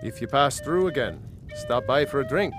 If you pass through again, stop by for a drink.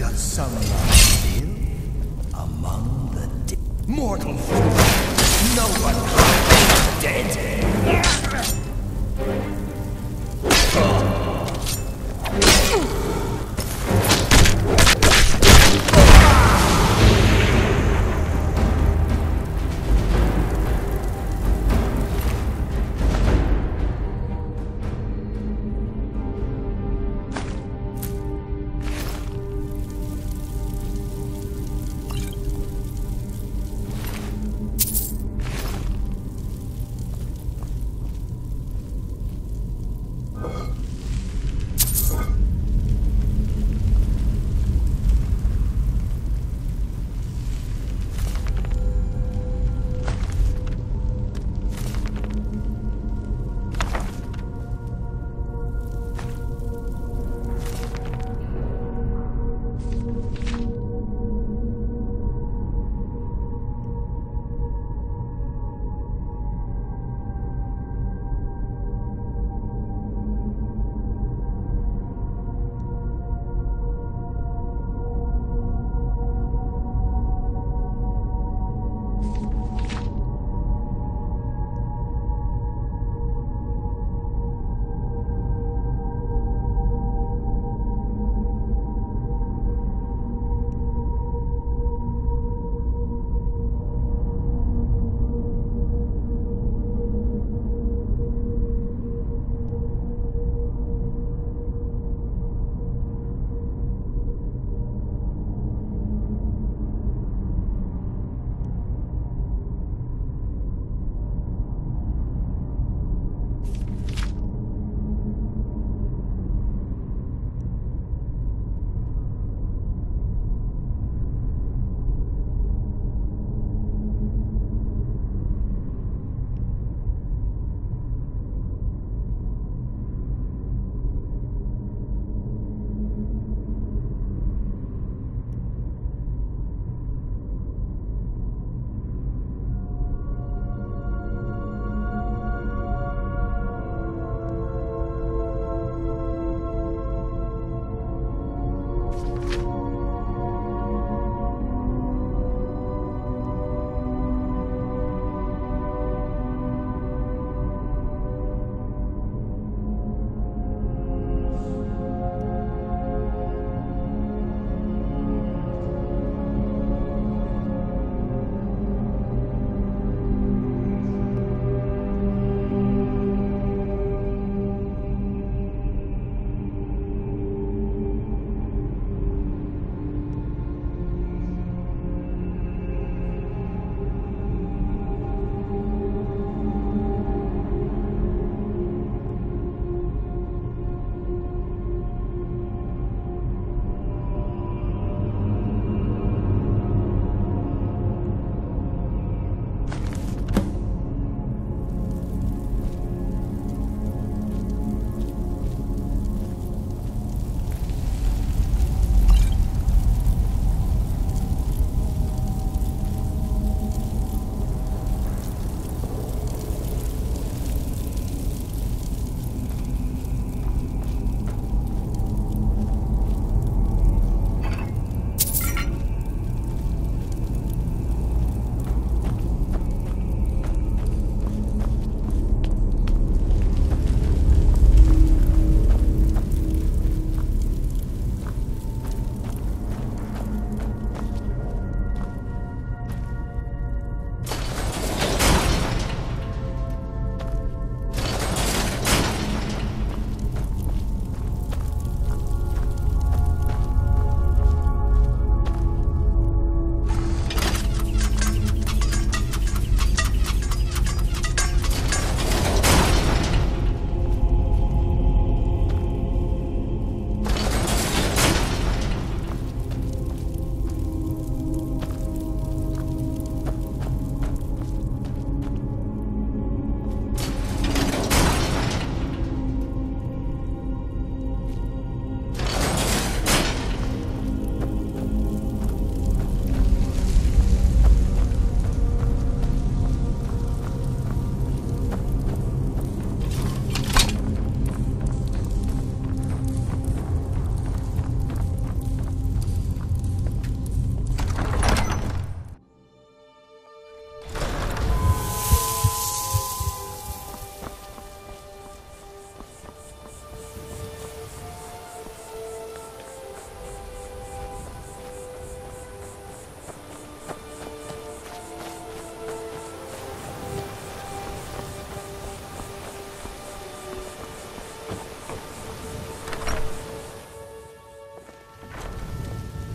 got some love still among the dead. Mortal fool! No one can dead!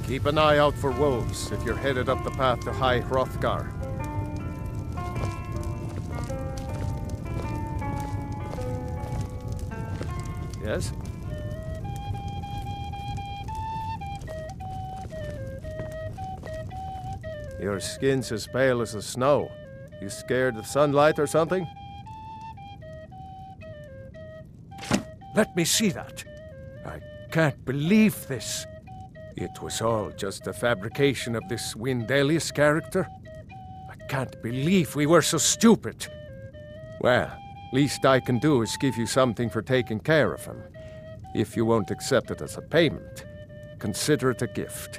Keep an eye out for wolves if you're headed up the path to High Hrothgar. Yes? Your skin's as pale as the snow. You scared of sunlight or something? Let me see that. I can't believe this. It was all just a fabrication of this Windelius character. I can't believe we were so stupid. Well, least I can do is give you something for taking care of him. If you won't accept it as a payment, consider it a gift.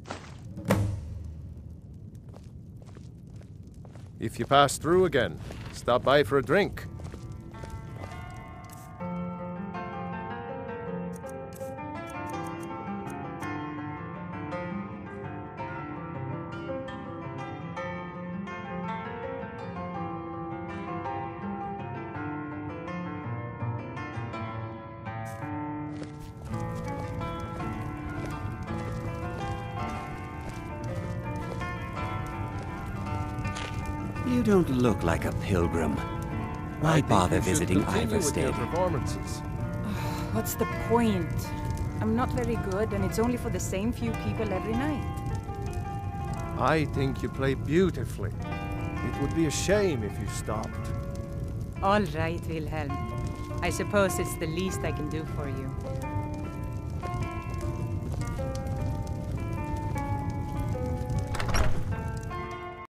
If you pass through again, stop by for a drink. You don't look like a pilgrim. Why bother visiting Ivarstead? Performances. What's the point? I'm not very good, and it's only for the same few people every night. I think you play beautifully. It would be a shame if you stopped. All right, Willhelm. I suppose it's the least I can do for you.